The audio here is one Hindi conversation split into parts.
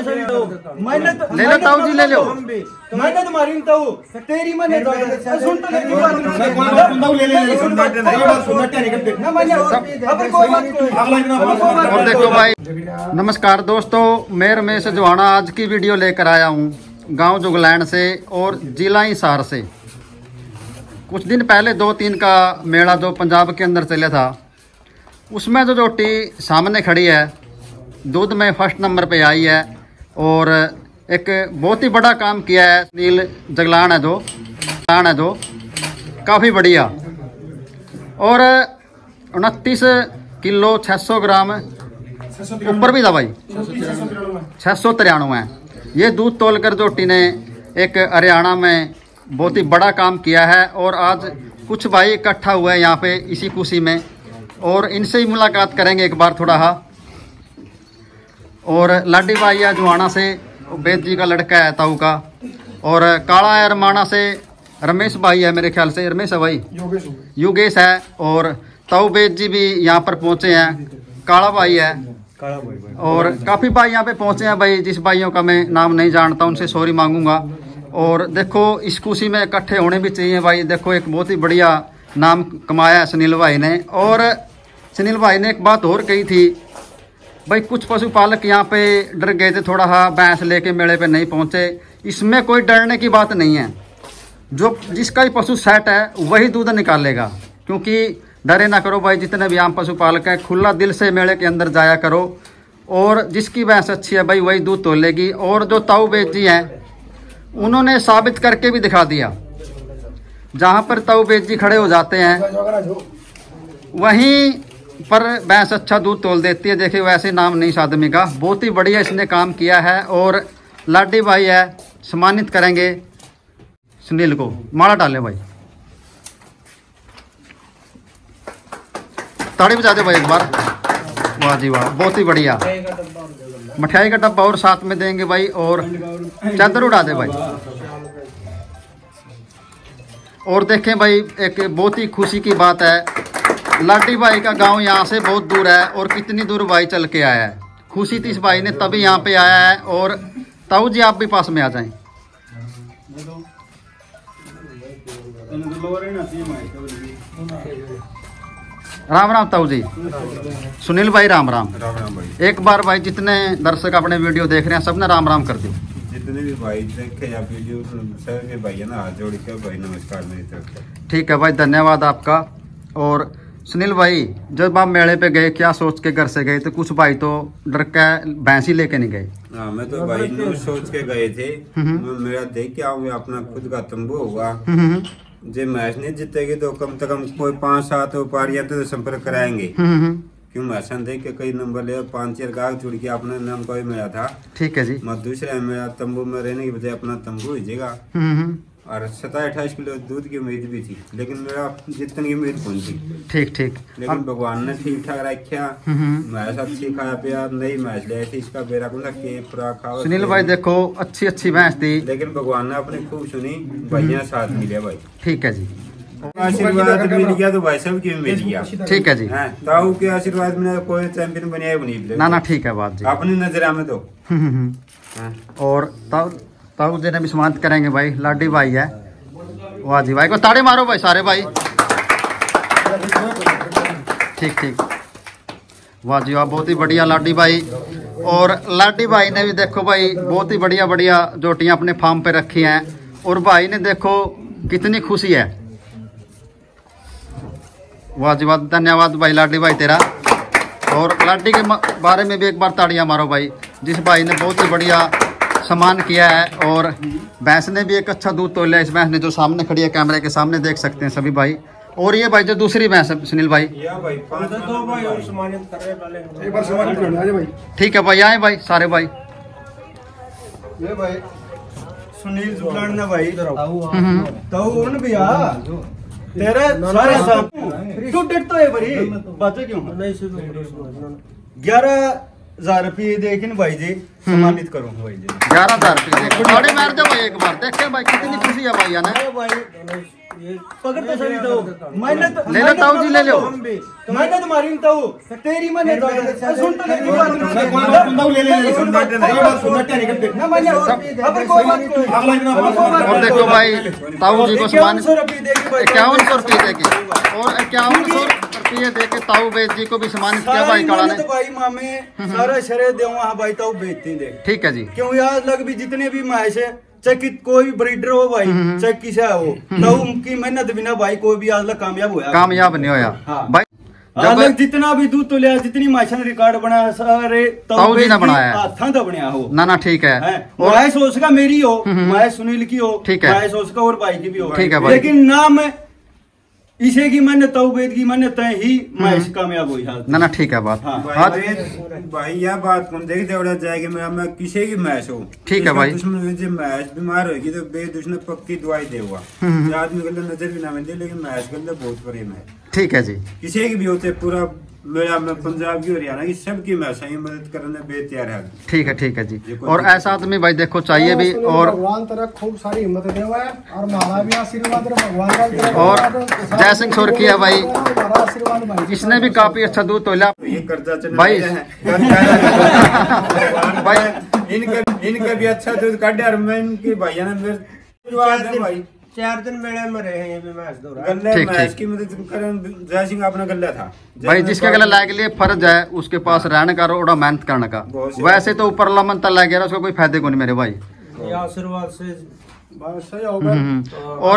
ले लो ताऊ जी, ले लो। मैंने तुम्हारी तेरी मैंने सुन तो और देखो भाई। नमस्कार दोस्तों, मैं रमेश जोहाना आज की वीडियो लेकर आया हूँ गांव जुगलैंड से और जिला हिसार से। कुछ दिन पहले 2-3 का मेला जो पंजाब के अंदर चला था, उसमें जो जोटी सामने खड़ी है दूध में फर्स्ट नंबर पे आई है और एक बहुत ही बड़ा काम किया है। नील जगलान है जो काफ़ी बढ़िया और 29 किलो 600 ग्राम ऊपर भी था भाई, 693 है। ये दूध तोलकर जोटी ने एक हरियाणा में बहुत ही बड़ा काम किया है और आज कुछ भाई इकट्ठा हुए हैं यहाँ पे इसी खुशी में और इनसे ही मुलाकात करेंगे एक बार थोड़ा। और लाडी भाई है जुहाना से, बेद जी का लड़का है ताऊ का, और काला है रमाना से रमेश भाई है, मेरे ख्याल से रमेश है भाई, योगेश है। और ताऊ बेद जी भी यहाँ पर पहुँचे हैं, काला भाई है और काफ़ी भाई यहाँ पे पहुँचे हैं भाई। जिस भाइयों का मैं नाम नहीं जानता उनसे सॉरी मांगूंगा। और देखो इस खुशी में इकट्ठे होने भी चाहिए भाई। देखो एक बहुत ही बढ़िया नाम कमाया है सुनील भाई ने। और सुनील भाई ने एक बात और कही थी भाई, कुछ पशुपालक यहाँ पे डर गए थे थोड़ा, हाँ भैंस लेके मेले पे नहीं पहुँचे। इसमें कोई डरने की बात नहीं है, जो जिसका ही पशु सेट है वही दूध निकालेगा, क्योंकि डरे ना करो भाई। जितने भी आम पशुपालक हैं खुला दिल से मेले के अंदर जाया करो और जिसकी भैंस अच्छी है भाई वही दूध तोलेगी। और जो ताऊ बेद जी हैं उन्होंने साबित करके भी दिखा दिया, जहाँ पर ताऊ बेद जी खड़े हो जाते हैं वहीं पर भैंस अच्छा दूध तोल देती है। देखिए वैसे नाम नहीं इस आदमी का, बहुत ही बढ़िया इसने काम किया है। और लाडी भाई है, सम्मानित करेंगे सुनील को। माला डाले भाई, ताड़ी बजा दे भाई एक बार। वाह जी वाह, बहुत ही बढ़िया। मिठाई का डब्बा और साथ में देंगे भाई और चादर उड़ा दे भाई। और देखें भाई, एक बहुत ही खुशी की बात है, लाडी भाई का गांव यहाँ से बहुत दूर है और कितनी दूर भाई चल के आया है। खुशी थी इस भाई ने तभी यहाँ पे आया है। और ताऊ जी आप भी पास में आ जाएं। राम राम ताऊ जी। सुनील भाई राम राम। राम राम भाई। एक बार भाई जितने दर्शक अपने वीडियो देख रहे हैं सबने राम राम कर दो। जितने भी भाई देखे या वीडियो सर भाई है ना, हाथ जोड़ के भाई नमस्कार मेरी तरफ से। ठीक है भाई, धन्यवाद आपका। और सुनील भाई जब आप मेले पे गए क्या सोच के घर से गए थे? कुछ भाई तो डर के भैंस ही लेके नहीं गए। हाँ, मैं तो भाई नो सोच के गए थे, मैं मेरा देख के आऊँ अपना खुद का तंबू होगा। जो मैच नहीं जीतेगी तो कम से कम कोई 5-7 व्यापारियां तो संपर्क कराएंगे, क्यों मैच देख के कई नंबर ले 5-4 गाग जुड़ के अपना नाम का भी मिला था। ठीक है जी। मैं दूसरा मेरा तंबू में रहने की बजाय अपना तंबू भेजेगा और 27-28 किलो दूध की उम्मीद भी थी, लेकिन मेरा जितनी की उम्मीद पहुंची। ठीक ठीक। लेकिन भगवान ने ठीक ठाक रखा, मैच अच्छी खाया पिया, नई मैच ले थी इसका बेरा को के पूरा खाओ। सुनील भाई देखो अच्छी भैंस थी, लेकिन भगवान ने अपनी खूब सुनी, भैया साथ मिले भाई। ठीक है जी। आशीर्वाद मिल गया तो भाई सब की मिल गया। ठीक है जी। ताऊ के आशीर्वाद में कोई चैंपियन बने नहीं ना। ठीक है बात जी, अपनी नजर में तो। और ताऊ जी ने भी सम्मानित करेंगे भाई। लाडी भाई है, वाह जी भाई को ताड़ी मारो भाई सारे भाई। ठीक ठीक, वाह जी वाह, बहुत ही बढ़िया लाडी भाई। और लाडी भाई ने भी देखो भाई बहुत ही बढ़िया जोटियां अपने फार्म पे रखी हैं और भाई ने देखो कितनी खुशी है। वाह जी वाह, धन्यवाद भाई लाडी भाई तेरा। और लाडी के बारे में भी एक बार ताड़ियां मारो भाई, जिस भाई ने बहुत ही बढ़िया सम्मान किया है। और भैंस ने भी एक अच्छा दूध तोला है। इस भैंस ने जो सामने खड़ी है, कैमरे के सामने देख सकते हैं सभी भाई। और ये भाई जो दूसरी भैंस है सुनील भाई, ठीक है भाई, आए भाई सारे भाई। ये भाई सुनील जुगलान ने भाई ताऊ उन भी आ तेरे सारे सब तू डरता है बड़ी बातें क्यों? 11,000 रुपये देख भाई जी, सम्मानित करो भाई जी। 11,000 रुपये मार दो भाई एक बार, देखे भाई कितनी खुशी है भाई। पकड़ तो सही तो मैंने तो ले लो ताऊ जी, ले लो। मैंने तुम्हारी तो तेरी मैंने तो सुन तो मेरी बात ना मैंने अब कोई बात कोई। और देखो भाई ताऊ जी को सामान 5100 रुपये देगी और 5100 रुपये देके ताऊ बेच जी को भी सम्मानित किया भाई काला ने। तो भाई मामे सारा शरे दे वहाँ भाई ताऊ बेचती दे। ठीक है जी। क्यों यार लग भी जितने भी मैच है चाहे कोई भी ब्रीडर हो भाई चाहे किसे हो तो उनकी मेहनत बिना भाई कोई भी आज तक कामयाब नहीं होया हाँ। भाई जब जितना भी दूध तो लिया जितनी माशा ने रिकॉर्ड बनाया सारे ताऊ जी ने बनाया था बनाया हो ना ठीक है। और मैं सोच का मेरी हो मैं सुनील की हो ठीक है, मैं सोच का और भाई की भी हो ठीक है भाई। लेकिन नाम इसे की मैंने तौबेद की मैंने तय ही मैच कामयाब हुई ना ठीक है बात। हाँ। भाई यह बात कौन देख दौड़ा जाएगी मैं किसी की मैच हो ठीक है भाई। मैच बीमार होगी तो बेद उसने पक्की दवाई देगा आदमी गलत नजर भी ना मिलती लेकिन मैच गलत बहुत प्रेम है। ठीक है जी। किसी की भी होते पूरा मेरा मैं पंजाब की हरियाणा की सबकी मैं सही मदद करने बेतैयार है। ठीक है जी। और ऐसा आदमी भाई देखो चाहिए भी और भगवान तरह खूब सारी हिम्मत देवा है और हमारा भी आशीर्वाद भगवान का। और जय सिंह सुरखिया भाई आशीर्वाद भाई इसने भी काफी अच्छा दूध तोला ये कर्जा भाई भाई इनका भी अच्छा दूध काटे और मैं इनकी भाइया ने भाई 4 दिन मेले में रहे हैं मैच दौरा ठीक की मदद करें। जय सिंह अपना गला था भाई जिसका गला लाग लिए फर्ज है उसके पास रहने का और मेहनत करने का। वैसे तो ऊपर लमन तक लग गया उसका कोई फायदे को नहीं मेरे भाई। आशीर्वाद से और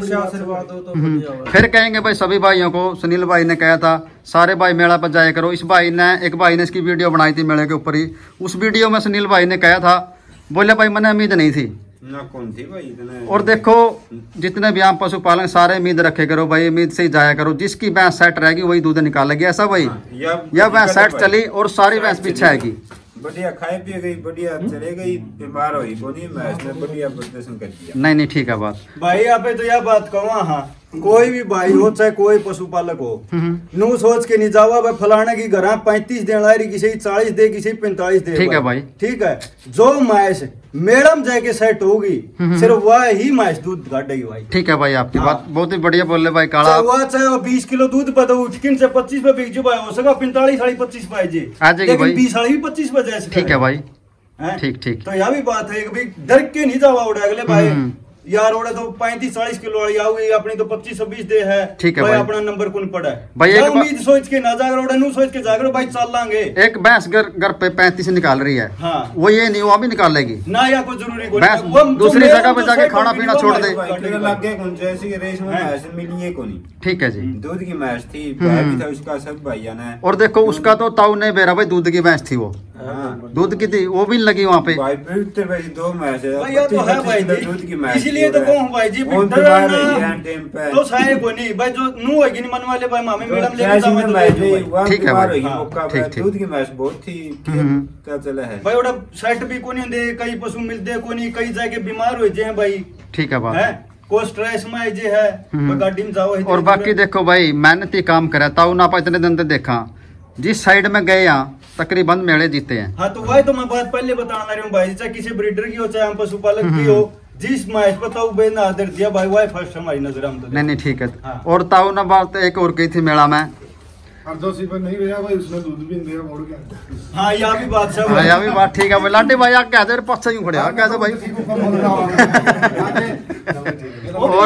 फिर कहेंगे भाई सभी भाइयों को सुनील भाई ने कहा था सारे भाई मेला पर जाया करो। इस भाई ने एक भाई ने इसकी वीडियो बनाई थी मेले के ऊपर ही। उस वीडियो में सुनील भाई ने कहा था बोले भाई मैंने उम्मीद नहीं थी ना कौन थी भाई इतने। और देखो जितने भी आम पशुपालन सारे उम्मीद रखे करो भाई उम्मीद से ही जाया करो। जिसकी भैंस सेट रहेगी वही दूध निकालेगी ऐसा भाई। यह भैंस सेट चली और सारी भैंस पीछे आएगी। बढ़िया खाए पिए गई बढ़िया चले गई बीमार हुई बोली मैच ने बढ़िया प्रदर्शन कर दिया। नहीं ठीक है बात भाई यहाँ पे तो यह बात कहूँ हाँ कोई भी भाई हो चाहे कोई पशुपालक हो नू सोच के नहीं जावा भाई फलाने की घर 35 दे ला रही किसी 40 दे किसी 45 दे। ठीक है भाई। ठीक है जो मैच मैडम जाके सेट होगी सिर्फ वह ही मैच दूध काटेगी भाई। ठीक है भाई आपकी बात बहुत ही बढ़िया बोल रहे भाई काला। चाहे 20 किलो दूध पे तो उठकिन से 25 पे बिक जो भाई हो सका 45 साढ़े 25 पे जी आ जाएगी भाई 20 साढ़े 25 पे जाए। ठीक है भाई ठीक तो यह भी बात है कि डर के नहीं जावा उड़ा अगले भाई यार ओड़ा तो 35-40 किलो वाली आओगी अपनी तो 25-26 दे है। ठीक है भाई अपना नंबर कौन पड़ा है भाई एक उम्मीद सोच के ना जाकर ओड़ा नू सोच के जाकर भाई चल लांगे। एक भैंस घर पे 35 निकाल रही है हाँ। वो ये नहीं वो भी निकाल लेगी ना या कोई जरूरी भैंस दूसरी जगह पे जाके खाना पीना छोड़ दे। ठीक है जी दूध की भैंस थी था उसका सब भैया ने। और देखो उसका तो ताऊ ने बेरा भाई दूध की भैंस थी वो दूध की थी वो भी लगी वहाँ पे। 2 मैच है दूध की मैच इसलिए तो कहूँ भाई जी तो शायद को नहीं भाई जो नू है मन वाले भाई मामे मैडम लेके ठीक है भाई दूध की मैच बहुत थी क्या चला है भाई ओड़ा सेट भी को नहीं दे कई पशु मिलते को नहीं कई जाके बीमार हो जाए भाई। ठीक है भाई को स्ट्रेस में जे है गाड़ी में जाओ। और बाकी देखो भाई मेहनती काम करे ताऊ ना इतने दिन देखा जिस साइड में गए यहाँ तकरीबन मेले जीते हैं। हाँ तो वही तो मैं बात पहले बताना रही हूँ भाई चाहे किसी ब्रीडर की हो चाहे हम पशुपालक की हो जिस मैच पर ताऊ बेन आदर दिया भाई वही फर्स्ट हमारी नजर हम तो नहीं ठीक है। और ताऊ ना बात एक और कही थी मेला में नहीं भैया भाई उसने दूध भी दिया मोड़ के। हाँ यह भी बात सब है यह भी बात ठीक है भाई लाडे भाई आप कैसे पक्ष यूं खड़े कैसे भाई और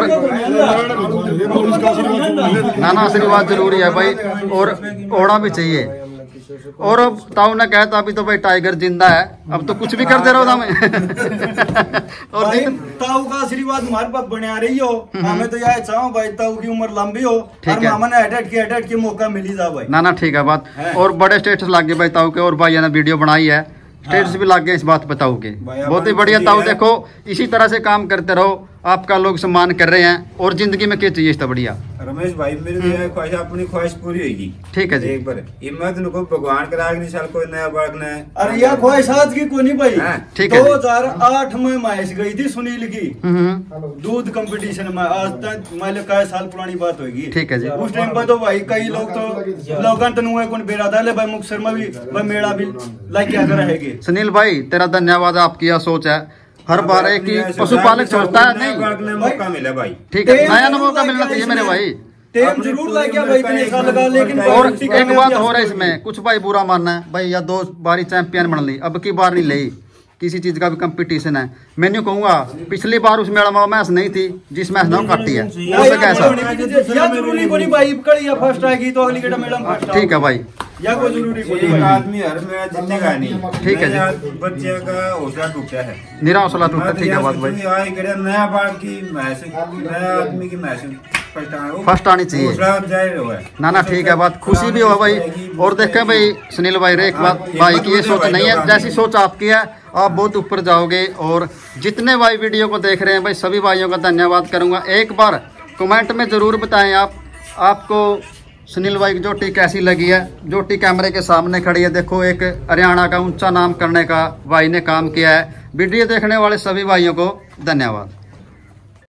ना आशीर्वाद जरूरी है भाई और ओढ़ा भी चाहिए। और अब ताऊ ने कहता अभी तो भाई टाइगर जिंदा है अब तो कुछ भी कर दे रहा हूँ और ताऊ का आशीर्वाद हमारे पास बना रही हो हमें तो यह चाहो भाई ताऊ की उम्र लंबी हो और मामा ने एडिट के मौका मिली जा भाई। ना ठीक है बात और बड़े स्टेटस लग गए भाई ताऊ के और भाई ने वीडियो बनाई है स्टेटस भी लग गए इस बात बताओ के बहुत ही बढ़िया ताऊ। देखो इसी तरह से काम करते रहो आपका लोग सम्मान कर रहे हैं और जिंदगी में क्या चाहिए इतना बढ़िया। रमेश भाई मेरी ख्वाहिश अपनी ख्वाहिश पूरी होगी। ठीक है जी एक बार हिम्मत को भगवान करा साल कोई नया बालक ने। अरे यह ख्वाहिश आज की कोनी भाई ठीक है 2008 में मैच गई थी सुनील की दूध कंपटीशन में आज तक मान लो कई साल पुरानी बात होगी। ठीक है जी उस टाइम पर तो भाई कई लोग तो लोगन तनुए कौन बेरादार भाई मुक्तसर में भी भाई मेला भी लाइक क्या कर रहेगी। सुनील भाई तेरा धन्यवाद आपकी यह सोच है हर बार एक ही पशुपालक सोचता है नहीं। मौका मिला भाई, ठीक है, नया मौका मिलना चाहिए मेरे भाई। टाइम जरूर लग गया भाई, इतने साल लगा, लेकिन और एक बात हो रहा है इसमें, कुछ भाई बुरा मानना है भाई, या 2 बारी चैंपियन बन ली, अब की बार नहीं ली, किसी चीज का भी कंपटीशन है। मैं नहीं कहूंगा पिछली बार उस मेला में मैच नहीं थी जिस मैच ने काटी है, उससे कैसा जरूरी कोई भाई कड़ी या फर्स्ट आएगी तो अगली गेट मैडम फर्स्ट। ठीक है भाई, या कोई जरूरी कोई एक आदमी हर मैच जीतेगा नहीं। ठीक है जी। नया बच्चे का हौसला टूटा है, निरा हौसला टूटा। ठीक है बात भाई, नया बार की मैच, नया आदमी की मैच फर्स्ट आनी चाहिए ना ना। ठीक है बात, खुशी भी हो भाई। और देखें भाई सुनील भाई, एक बात भाई की ये सोच नहीं है, जैसी सोच आपकी है आप बहुत ऊपर जाओगे। और जितने भाई वीडियो को देख रहे हैं भाई, सभी भाइयों का धन्यवाद करूंगा। एक बार कमेंट में जरूर बताएं आपको सुनील भाई की जोटी कैसी लगी है। जोटी कैमरे के सामने खड़ी है, देखो एक हरियाणा का ऊंचा नाम करने का भाई ने काम किया है। वीडियो देखने वाले सभी भाइयों को धन्यवाद।